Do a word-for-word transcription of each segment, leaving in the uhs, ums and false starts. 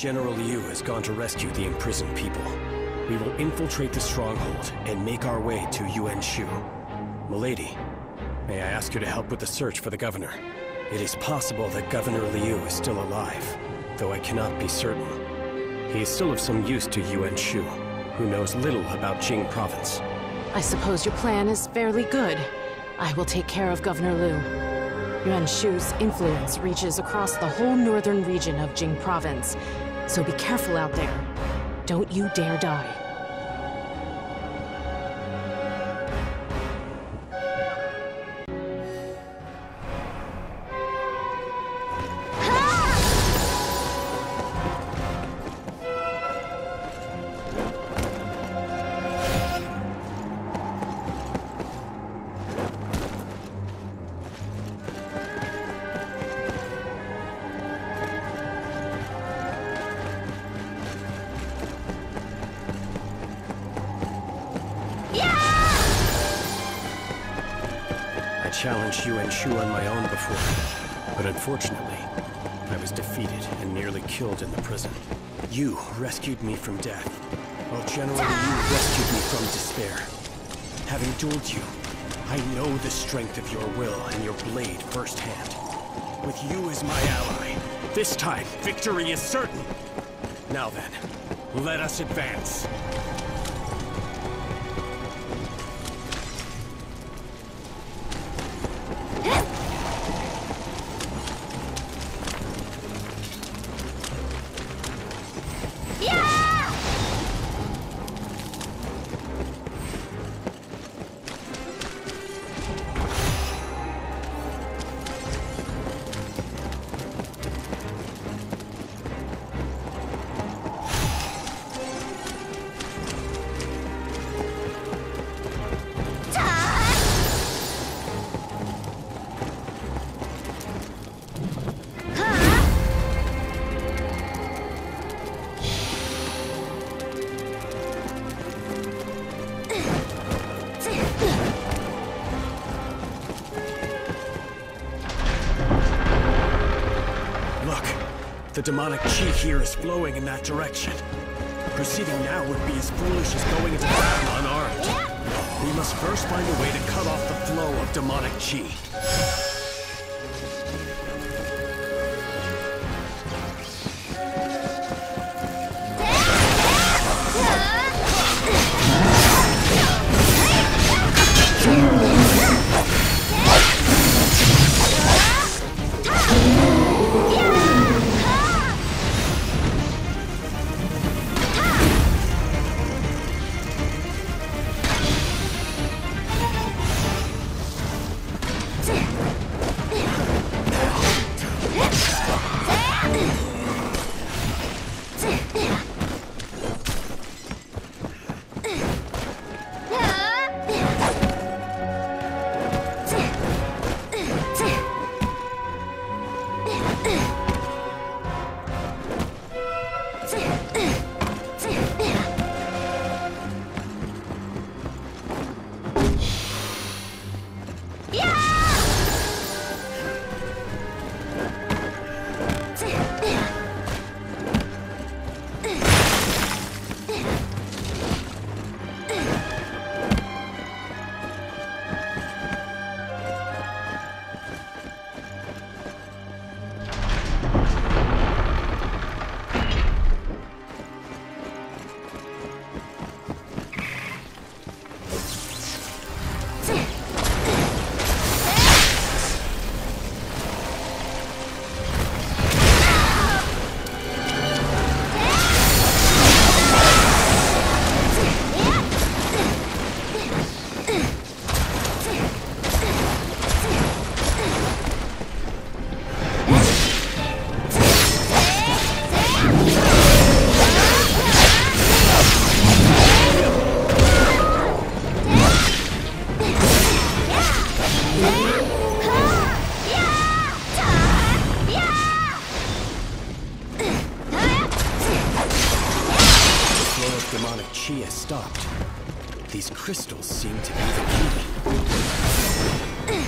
General Liu has gone to rescue the imprisoned people. We will infiltrate the stronghold and make our way to Yuan Shu. Milady, may I ask you to help with the search for the governor? It is possible that Governor Liu is still alive, though I cannot be certain. He is still of some use to Yuan Shu, who knows little about Jing province. I suppose your plan is fairly good. I will take care of Governor Liu. Yuan Shu's influence reaches across the whole northern region of Jing province, so be careful out there. Don't you dare die. Challenged Yuan Shu on my own before, but unfortunately, I was defeated and nearly killed in the prison. You rescued me from death, while General Liu rescued me from despair. Having dueled you, I know the strength of your will and your blade firsthand. With you as my ally, this time victory is certain. Now then, let us advance. The demonic chi here is flowing in that direction. Proceeding now would be as foolish as going into battle unarmed. We must first find a way to cut off the flow of demonic chi. Demonic chi has stopped. These crystals seem to be the key.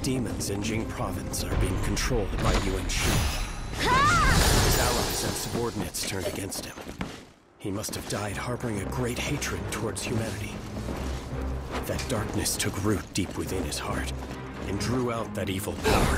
demons in Jing Province are being controlled by Yuan Shu. His allies and subordinates turned against him. He must have died harboring a great hatred towards humanity. That darkness took root deep within his heart and drew out that evil power.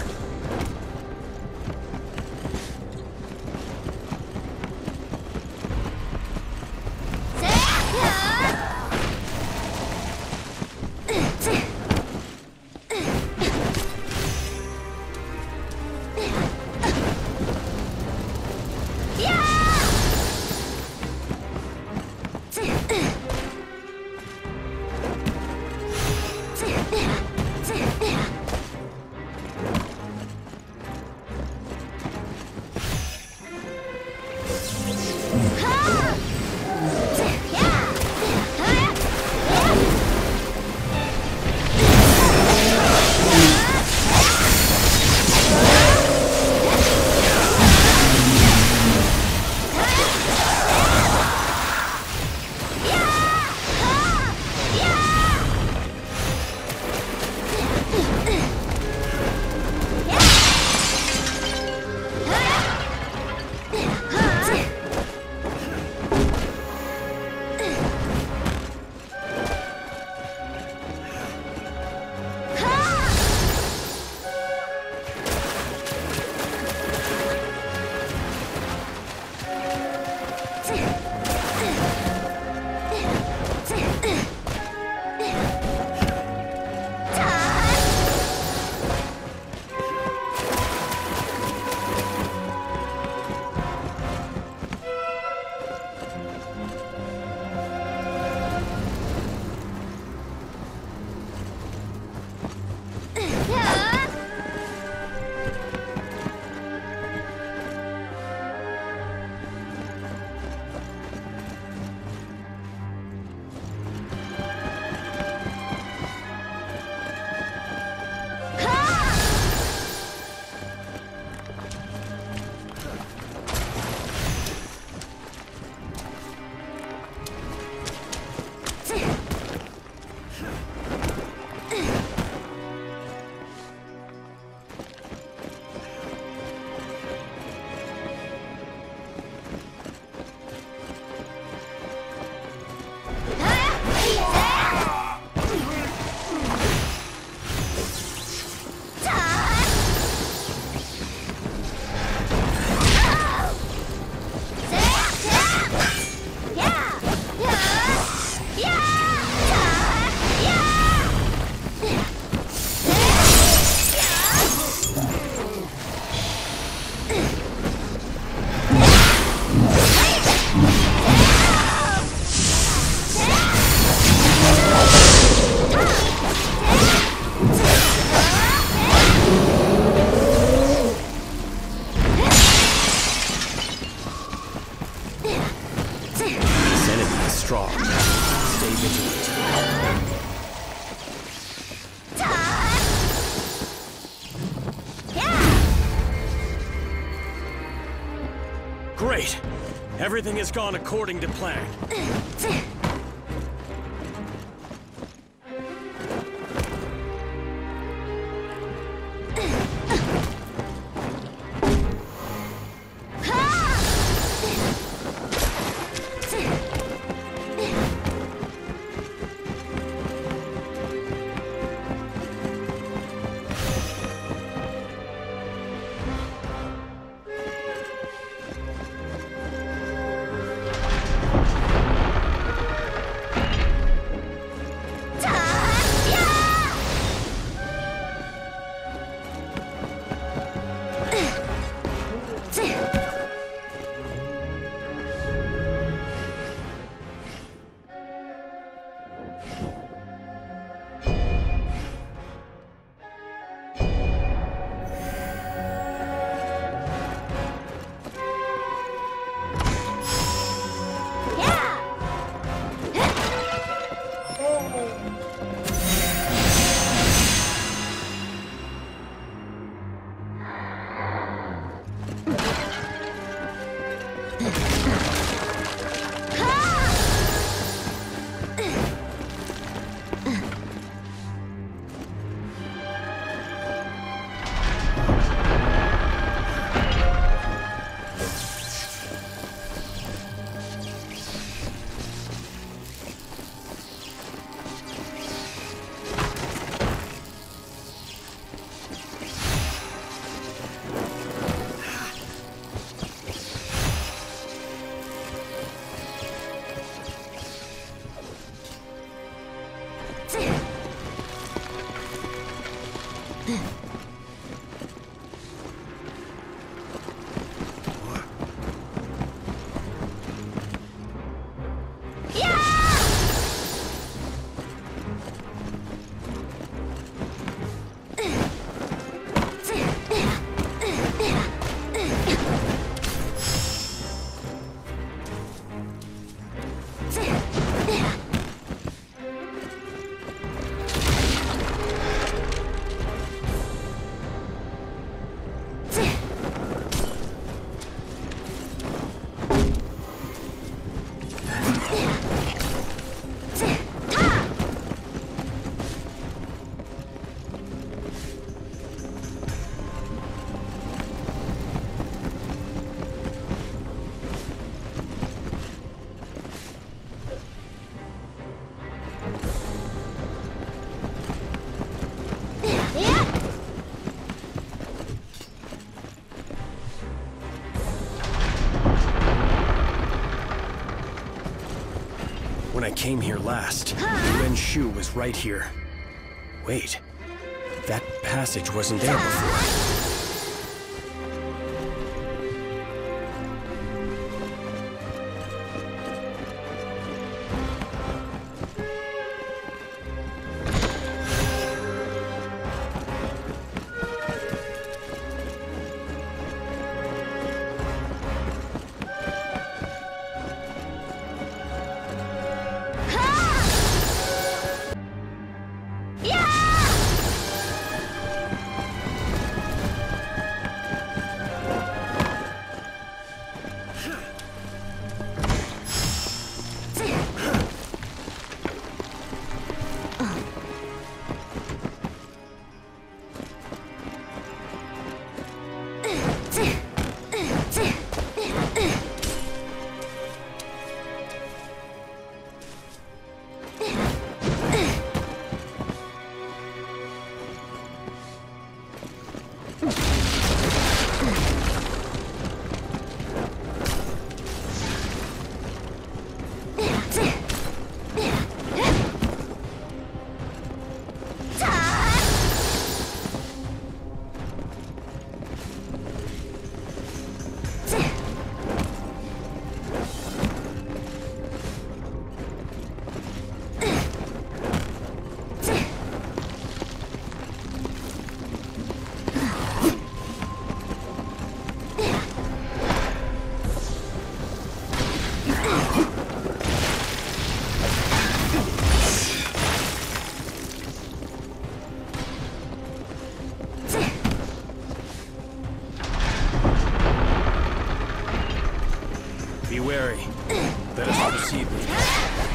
Great! Everything has gone according to plan. came here last, Yuan Shu was right here. Wait, that passage wasn't there before. Be wary. Let us proceed with you.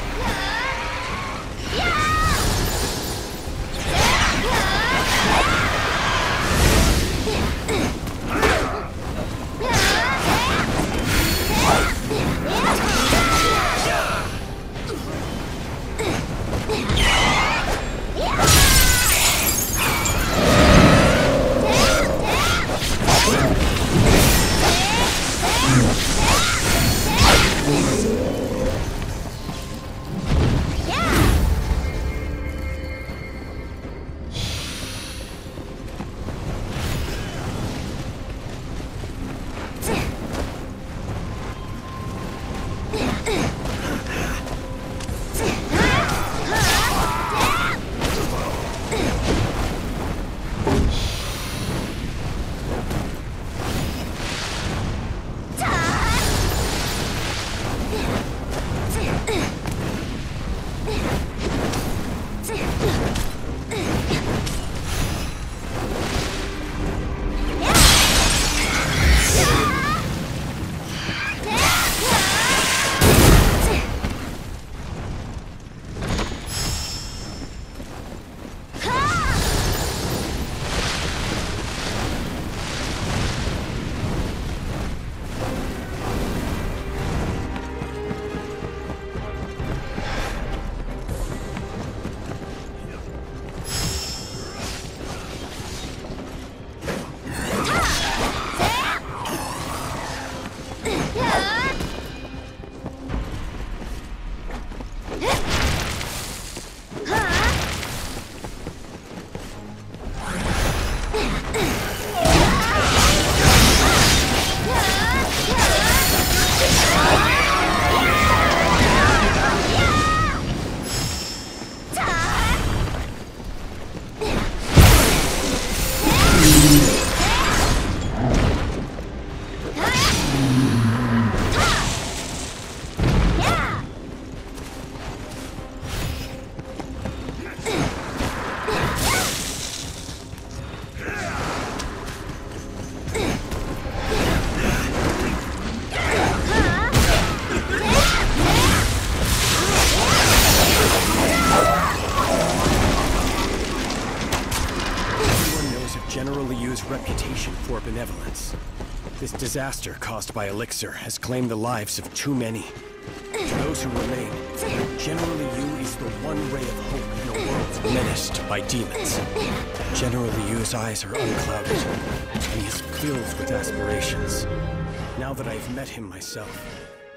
Reputation for benevolence. This disaster caused by Elixir has claimed the lives of too many. To those who remain, General Liu is the one ray of hope in a world menaced by demons. General Liu's eyes are unclouded, and he is filled with aspirations. Now that I've met him myself,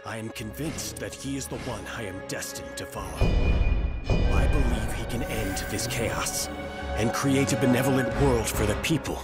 I am convinced that he is the one I am destined to follow. I believe he can end this chaos and create a benevolent world for the people.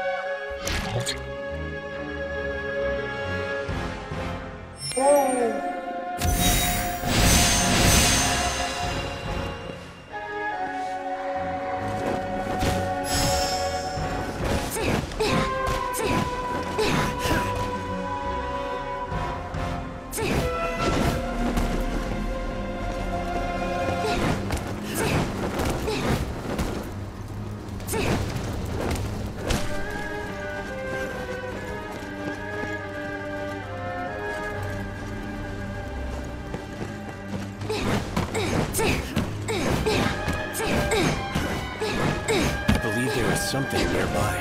Something nearby.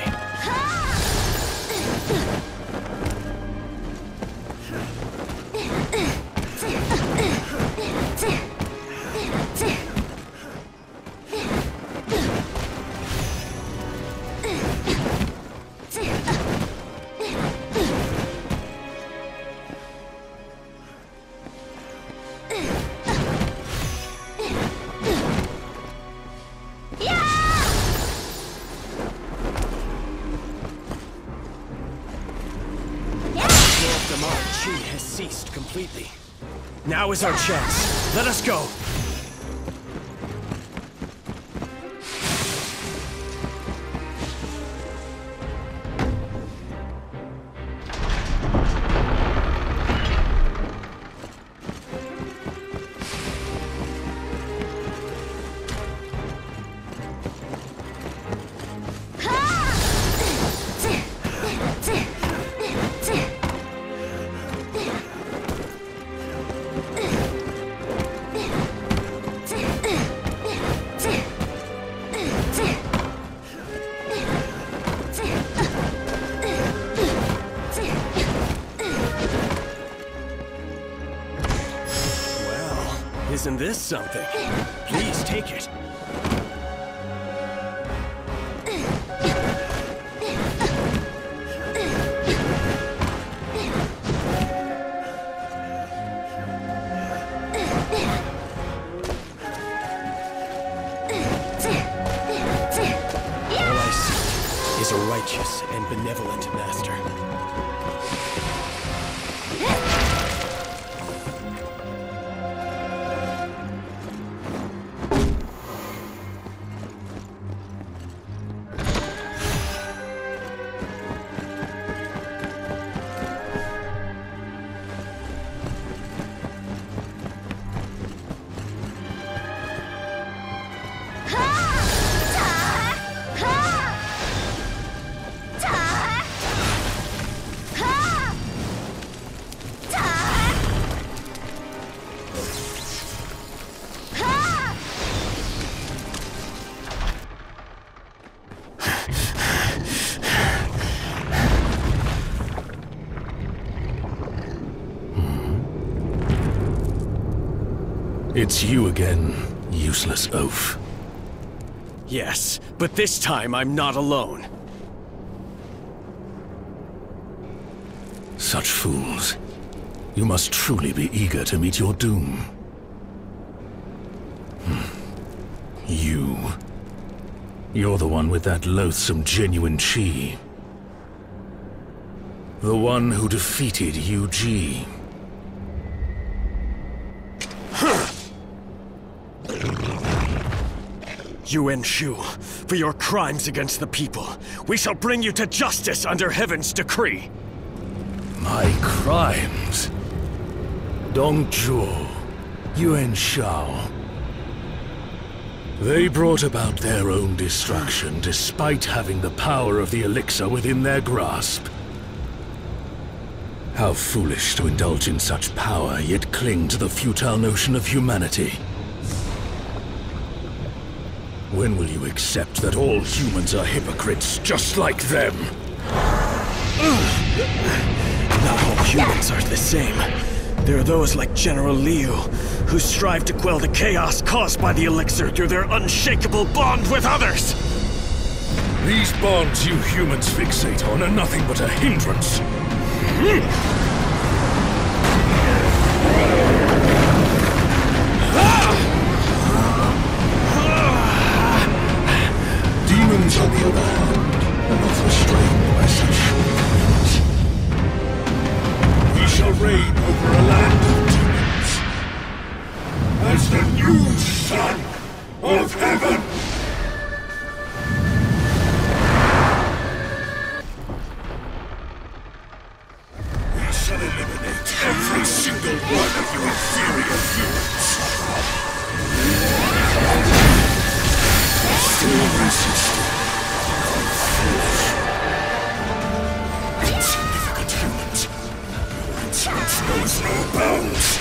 Has ceased completely. Now is our chance. Let us go. Isn't this something? Please take it. All I seek is a righteous and benevolent master. It's you again, useless oaf. Yes, but this time I'm not alone. Such fools. You must truly be eager to meet your doom. Hmm. You. You're the one with that loathsome genuine chi. The one who defeated Yu Ji. Yuan Shu, for your crimes against the people, we shall bring you to justice under heaven's decree. My crimes? Dong Zhuo, Yuan Shao. They brought about their own destruction despite having the power of the elixir within their grasp. How foolish to indulge in such power, yet cling to the futile notion of humanity. When will you accept that all humans are hypocrites just like them? Not all humans are the same. There are those like General Liu, who strive to quell the chaos caused by the elixir through their unshakable bond with others! These bonds you humans fixate on are nothing but a hindrance. of heaven! We shall eliminate every single one of your inferior humans! Still resisting. Insignificant humans. Your insolence knows no bounds.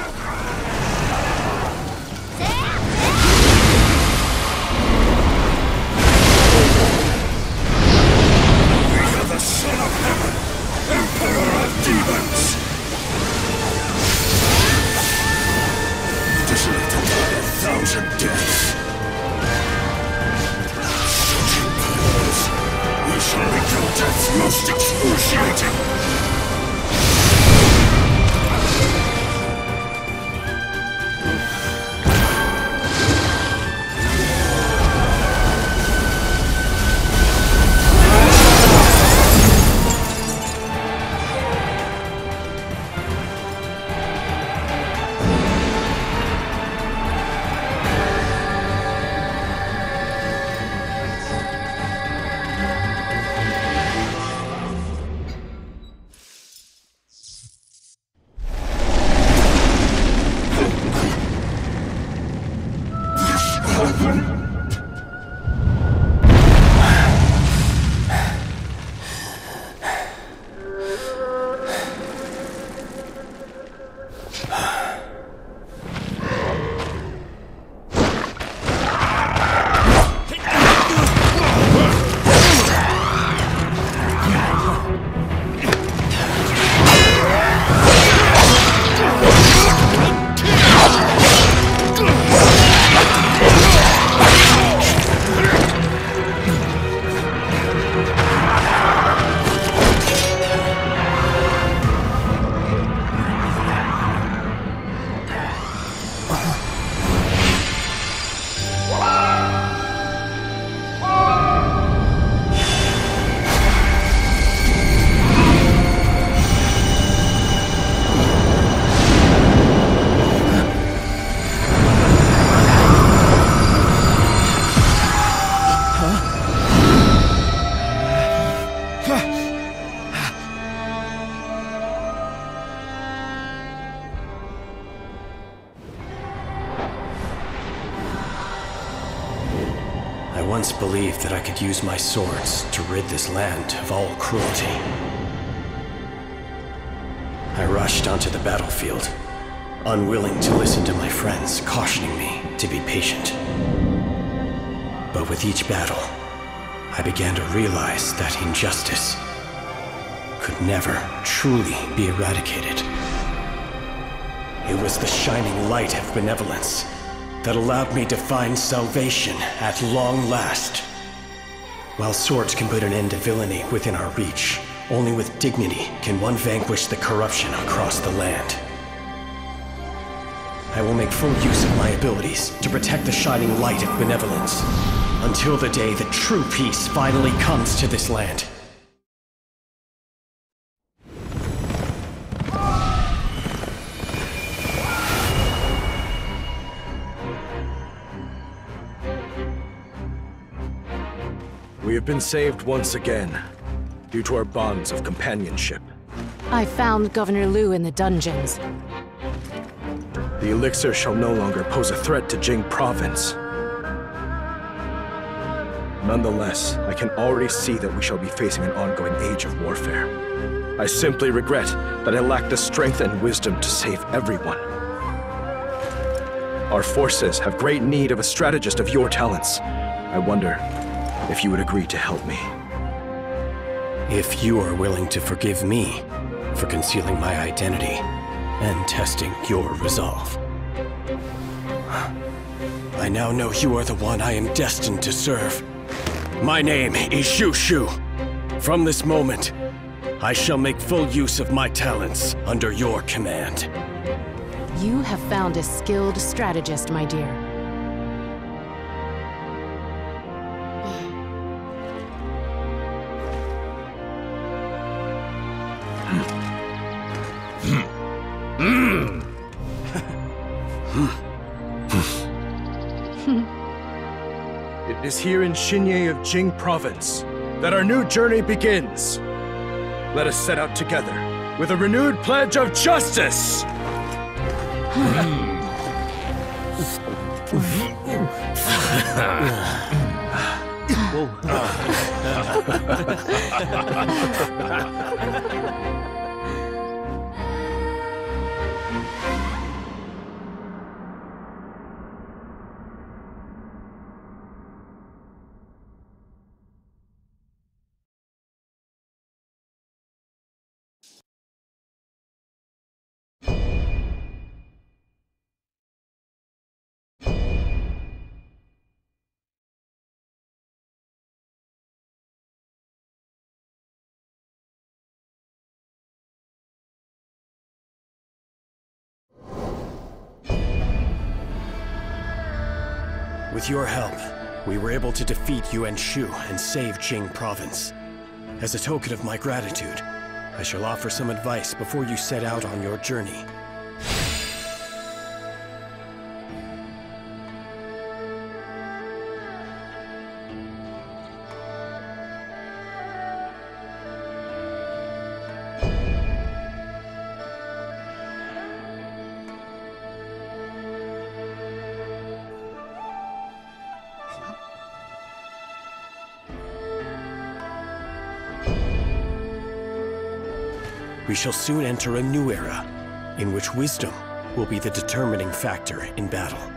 The Son of Heaven, Emperor of Demons! You deserve to die a thousand deaths. Such impudence! We shall make your deaths most excruciating! I once believed that I could use my swords to rid this land of all cruelty. I rushed onto the battlefield, unwilling to listen to my friends cautioning me to be patient. But with each battle, I began to realize that injustice could never truly be eradicated. It was the shining light of benevolence that allowed me to find salvation at long last. While swords can put an end to villainy within our reach, only with dignity can one vanquish the corruption across the land. I will make full use of my abilities to protect the shining light of benevolence, until the day that true peace finally comes to this land. We have been saved once again, due to our bonds of companionship. I found Governor Liu in the dungeons. The elixir shall no longer pose a threat to Jing Province. Nonetheless, I can already see that we shall be facing an ongoing age of warfare. I simply regret that I lack the strength and wisdom to save everyone. Our forces have great need of a strategist of your talents. I wonder if you would agree to help me. If you are willing to forgive me for concealing my identity and testing your resolve. I now know you are the one I am destined to serve. My name is Xu Shu. From this moment, I shall make full use of my talents under your command. You have found a skilled strategist, my dear. It is here in Xinye of Jing Province that our new journey begins. Let us set out together with a renewed pledge of justice! With your help, we were able to defeat Yuan Shu and save Jing Province. As a token of my gratitude, I shall offer some advice before you set out on your journey. We shall soon enter a new era, in which wisdom will be the determining factor in battle.